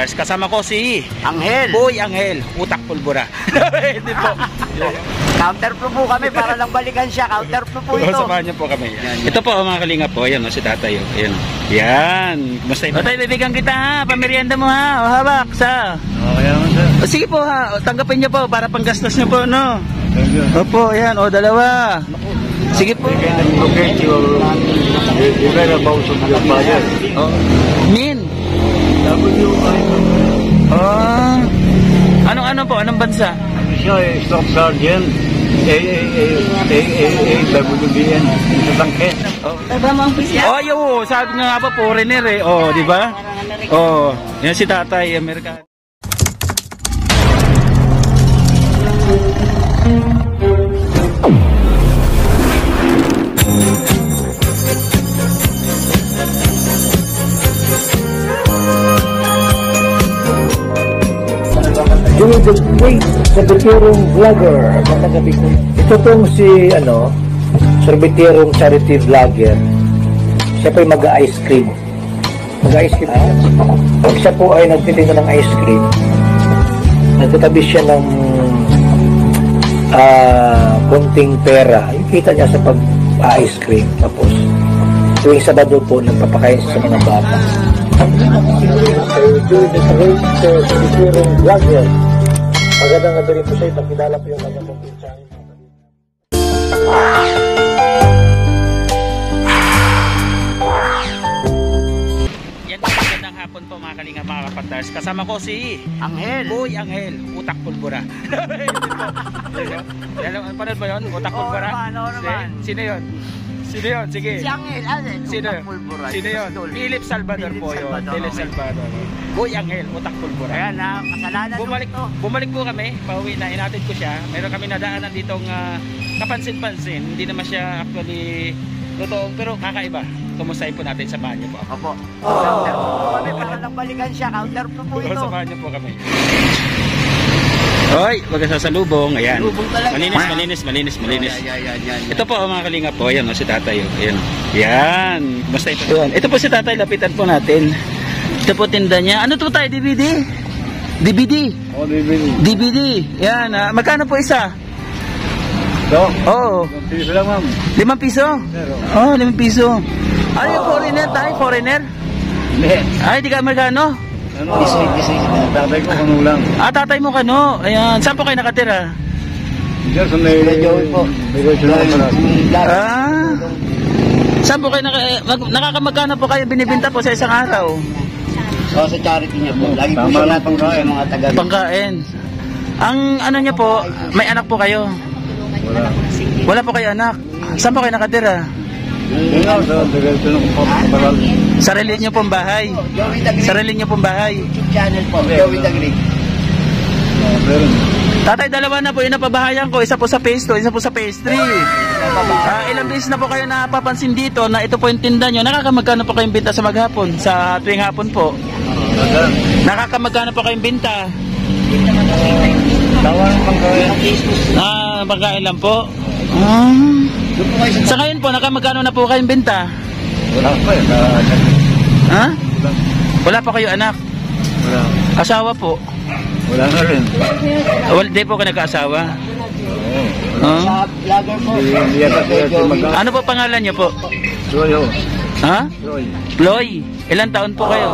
Kasama ko si Anghel. Boy Anghel, utak pulbura. Hindi po. Counterflow po kami para lang balikan siya. Counterflow po ito. Samahan niyo po kami. Ito po mga kalinga po. Ayan, si tatay. Ayan. Yan. Kumusta ito? Tatay, bibigyan kita ha. Pamerienda mo ha. O, hawak sa. Okay naman sir. Sige po ha. Tanggapin niyo po para panggastos niyo po, no? Opo, ayan. O, dalawa. Sige po. Min. Anong po? Anong bansa? Siya ay Staff Sergeant WBN sa tangke. Yo, sabi nga ba foreigner eh. Oh, di ba? Oh, yan si tatay, Amerikano. Joey the Great, Serbitirong Vlogger. Magandang ko. Ito pong si, Serbitirong Charity Vlogger. Siya po ay mag-ice cream. Mag-ice cream. Pag siya po ay nagtitinda ng ice cream, nagtatabi siya ng konting pera. Yung kita niya sa pag-ice cream. Tapos, tuwing Sabado po, nagpapakain sa mga bata. Joey the Great, Serbitirong Vlogger. Magandang gabi rin po siya. Ipakilala po yung kanyang pagpinsan. Yan po, magandang hapon po mga kalinga, mga kapaters. Kasama ko si Anghel. Boy Anghel, utak pulbura. Panood mo yun? Utak pulbura? Oo naman. Sino yun? Sino yun? Sige. Si Anghel. Sino yun? Sino yun? Philip Salvador po yun. Philip Salvador. Boy Anghel, utak pulbura. Ayan na, kasalanan Bumalik po kami, pauwi na, inatid ko siya. Meron kami nadaanan ditong kapansin-pansin. Hindi naman siya actually totoong, pero kakaiba. Kumustahin po natin, samahan niyo po ako. Opo. Counterflow po kami para lang balikan siya. Counterflow po ito. Samahan niyo po kami. Hoy, wag sa salubong. Ayan. Malinis. Yan. Ito po mga kalinga po. Ayan, si tatay. Ayan. Yan. Kumusta ito? Ito po si tatay. Lapitan po natin. Ito po tinda niya. Ano to tayo? DVD? Oh, DVD. DVD. Yan. Magkano po isa? So, Oo. 1 piso lang ma'am. 5 piso? Oo, 5 piso. Ano yung foreigner tayo? Foreigner? Ay, di ka Amerikano? Tatay ko kano lang. Tatay mo kano? Ayan. Saan po kayo nakatira? Diyan sa may Joey po. Saan po kayo nakakamagkano po kayo binibenta po sa isang araw? So, sa charity niya po. Lagi po Tama siya lang pangkain. mga taga. Pangkain. Ang ano niya po, may anak po kayo? Wala po kayo anak? Saan po kayo nakatira? Yun nga, sa diretso ng paparal. Sarili niyo pong bahay? Joey the Great. Sarili niyo pong bahay? YouTube channel po. Joey the Great. Meron. Tatay, dalawa na po yung napabahayan ko. Isa po sa phase 2, isa po sa phase 3. Ilang beses na po kayo napapansin dito na ito po yung tinda nyo. Nakakamagkano po kayong binta sa maghapon? Sa tuwing hapon po? Nakakamagkano po kayong binta? Tawa ng pangkain. Pagkain lang po. Sa ngayon po, nakamagkano na po kayong binta? Wala pa eh. Ha? Wala pa kayo anak? Wala. Asawa po? Wala na rin. Di po ka nag-aasawa? Sa vlogger po. Hindi yata sila mag- Ano po pangalan niyo po? Joy ho. Ha? Joy. Ploy. Ilang taon po kayo?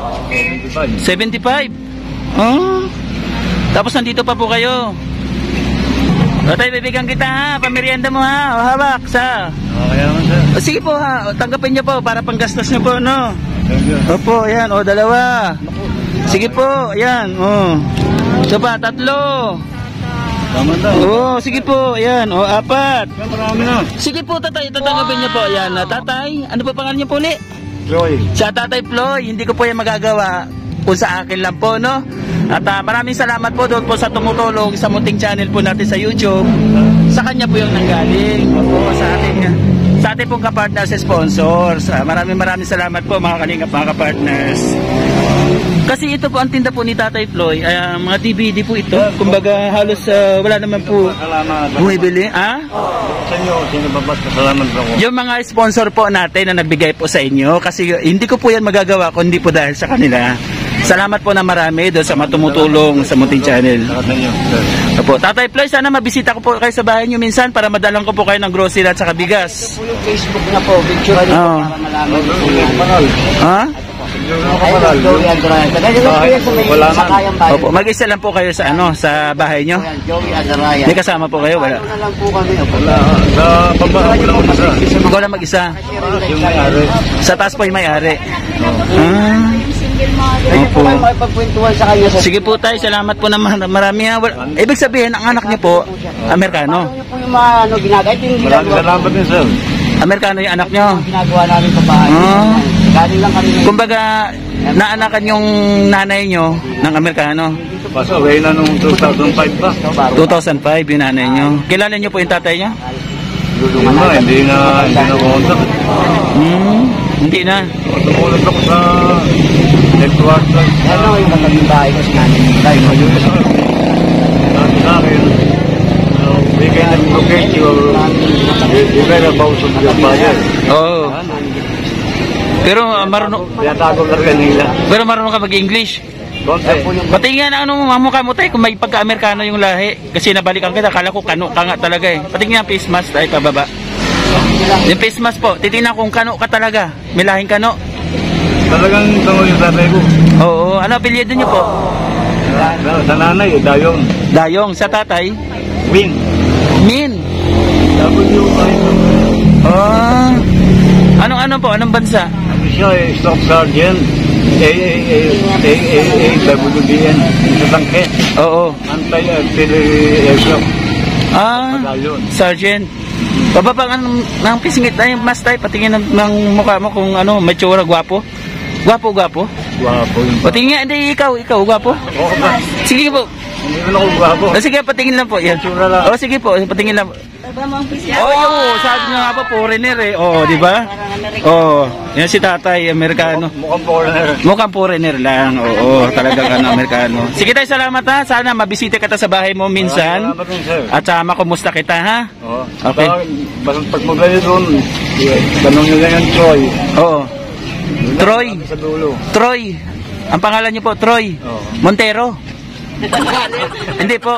75. Tapos nandito pa po kayo. Tatay, bibigyan kita ha. Pamerienda mo ha. O, hawak sa. Okay naman sir. Sige po ha. Tanggapin niyo po para panggastos niyo po, no? Thank you. Opo, ayan. O, dalawa. Sige po. Ayan. O. Ito pa, 3. Tama daw. O, sige po. Ayan. O, 4. Marami na. Sige po, tatay. Tatanggapin niyo po. Ayan. Tatay, ano pa pangalan niyo po ulit? Joy. Sa Tatay Ploy, hindi ko po yan magagawa kung sa akin lang po, no? At maraming salamat po doon po sa tumutulong sa munting channel po natin sa YouTube. Sa kanya po yung nanggaling. Opo, sa ating pong kapartners sponsors. Maraming salamat po mga kalingap, mga kapartners. Kasi ito po ang tinda po ni Tatay Floy, mga DVD po ito. Kumbaga halos wala naman po Salamat. bumibili. Ah? Sa inyo, sino ba ba? Salamat ako. Yung mga sponsor po natin na nagbigay po sa inyo, kasi hindi ko po yan magagawa kundi po dahil sa kanila. Salamat po na marami doon sa matumutulong sa Munting Channel. Sa inyo, sir. Opo, Tatay Floy, sana mabisita ko po kayo sa bahay nyo minsan para madalang ko po kayo ng grocery at saka bigas. Po yung Facebook na po, picture niyo Oo. para malaman po yan. Ha? Yung Ayun, kapalal. Joey Adaraya. Ganyan lang po yan sa may Wala na. sakayang bayan. Opo, mag-isa lang po kayo sa sa bahay nyo. Ayan, Joey Adaraya. May kasama po kayo, wala? Ano na lang po kami. Opo. Wala. Sa baba, wala ko isa. Ikaw lang mag-isa. Yung may-ari. Sa taas po yung may-ari. Pwede po kayo makipagkwentuhan sa kanya. Sige po tayo, salamat po naman. Marami ha. Ibig sabihin, ang anak niyo po, Amerikano. Paano niyo po yung mga ginagawa? Ito yung Maraming ginagawa. salamat din, sir. Amerikano yung anak niyo. Yung ginagawa namin sa bahay. Ah. Galing lang kami. Kumbaga, naanakan yung nanay niyo ng Amerikano. Kaso, way na nung 2005 pa. 2005 yung nanay niyo. Kilala niyo po yung tatay niyo? Yun na, hindi na kontak. Hindi na. Tumulat ako sa network lang. Ano yung katabing bahay ko sa namin? Bahay ko yun. Sabi sa akin, we can locate your whereabouts of your father. Oo. Pero marunong Tinatago na rin nila. pero marunong ka mag-English. Konti. Pati nga na ano mamukha mo tayo kung may pagka-Amerikano yung lahi. Kasi nabalikan kita, akala ko kano ka nga talaga eh. Pati nga face mask tayo pababa. Yung face mask po, titingnan kung kano ka talaga. May lahing kano. Talagang tango yung tatay ko. Oo, ano apelyido niyo po? Sa nanay, Dayong. Dayong, sa tatay, Wing. Min. W.I. Anong po? Anong bansa? Sabi siya, Staff Sergeant. AAWBN. Sa tangke. Oo. Anti-artillery aircraft. Batalyon. Sergeant. Bababa ng pisngit na yung mas tayo, patingin ng mukha mo kung ano, may tsura, gwapo. Gwapo. Gwapo yun. Patingin nga, hindi, ikaw, gwapo. Oo ba? Sige po. Hindi ko na ako gwapo. Sige, patingin lang po. Yan. Tsura lang. Sige po, patingin lang. Sabi nga ba, foreigner eh. Di ba? Yan si tatay, Amerikano. Mukhang foreigner. Mukhang foreigner lang. Talagang Amerikano. Sige tayo, salamat ha. Sana mabisita kita sa bahay mo minsan. Salamat din, sir. At sama kumusta kita ha. Oo. Okay. Basta pag magaling doon, tanong nyo lang yung Troy. Oo. Troy. Sa dulo. Troy. Ang pangalan niyo po, Troy. Oo. Montero. Hindi po.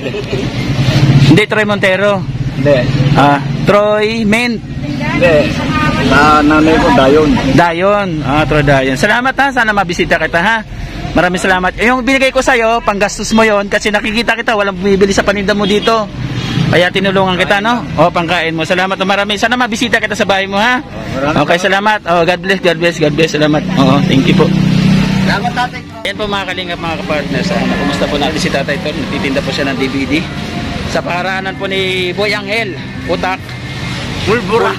Hindi, Troy Montero. Hindi. Troy Mint. Hindi. Nanay ko, Dayon. Dayon. Troy Dayon. Salamat ha. Sana mabisita kita ha. Maraming salamat. Yung binigay ko sa'yo, panggastos mo yon kasi nakikita kita, walang bumibili sa paninda mo dito. Kaya tinulungan kita, no? Pangkain mo. Salamat na marami. Sana mabisita kita sa bahay mo, ha? Okay, salamat. God bless, God bless, God bless. Salamat. Thank you po. Salamat tatay. Yan po mga kalingap, mga kapartners. Kumusta po natin si Tatay Tor? Nagtitinda po siya ng DVD. Sa paaranan po ni Boy Angel, Utak, Pulbura.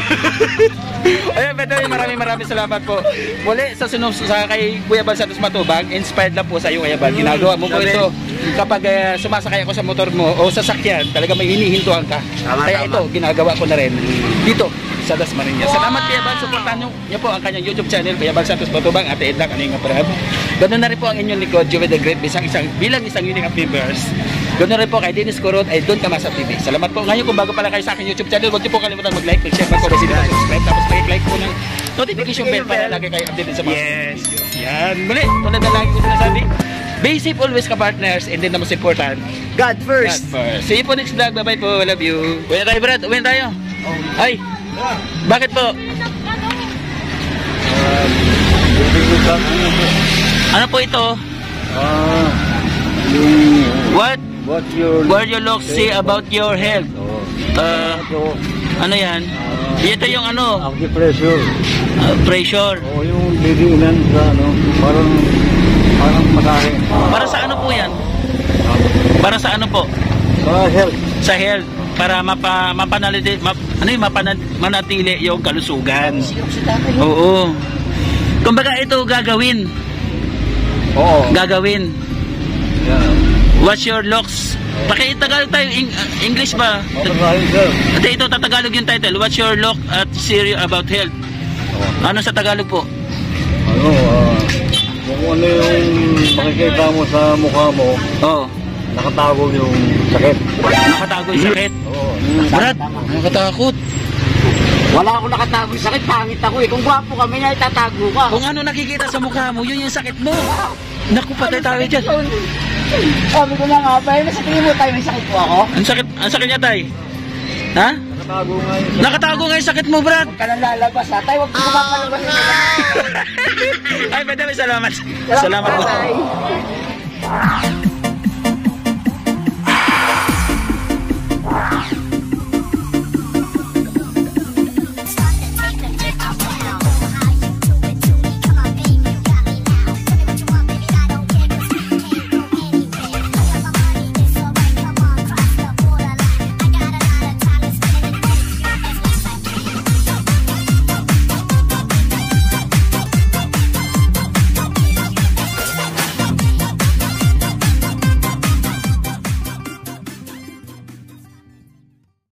Ayun, maraming salamat po. Muli sa kay Kuya Bal Santos Matubag, inspired lang po sa iyo, Kuya Bal. Ginagawa mo po ito kapag sumasakay ako sa motor mo o sasakyan, talaga may hinihintuan ka. Kaya ito, ginagawa ko na rin dito sa Dasmariñas. Salamat, Kuya Bal. Supportan niyo po ang kanyang YouTube channel, Kuya Bal Santos Matubag, Ate Edna, Kalinga Prab. Ganoon na rin po ang inyong likod, Joey the Great, bilang isang unique members. Ganoon rin po kay Dennis Corot ay Don Tamasa TV. Salamat po. Ngayon kung bago pala kayo sa akin YouTube channel, huwag niyo po kalimutan mag-like, mag-share, mag-comment, subscribe, tapos mag-like po ng notification bell para lagi kayo updated sa mga videos. Yan. Muli, tulad na lagi ko sinasabi, be safe always ka-partners, and then na most important, God first. God first. See you po next vlog. Bye-bye po. Love you. Uwi na tayo, Brad. Uwi na tayo. Ay, bakit po? Ano po ito? What you look see about your health? Ano yan? Ito yung ano? Acupressure. Pressure. Oo, yung didiinan sa ano, parang masahe. Para sa ano po yan? Para sa ano po? Health. Sa health. Para manatili yung kalusugan. Oo. Kumbaga ito gagawin. Oo. Gagawin. Yeah. What's your looks? Paki-Tagalog tayo. English ba? Ate, ito tatagalog yung title. What's your look at serious about health? Ano sa Tagalog po? Ano, yung kung ano yung makikita mo sa mukha mo, Oo. nakatago yung sakit. Nakatago yung sakit. Oo. Brad, nakatakot. Wala akong nakatago sa sakit, pangit ako eh. Kung gwapo kami na itatago ka. Kung ano nakikita sa mukha mo, yun yung sakit mo. Naku, patay tayo dyan. Sabi ko na nga, ba, sa tingin mo tayo may sakit po ako? Ang sakit niya, tay. Ha? Nakatago nga yung sakit. Nakatago nga yung sakit mo, Brad. Huwag ka nang lalabas ha, tayo huwag ka kumapalabas. Ay, madami, salamat. Salamat po. Bye.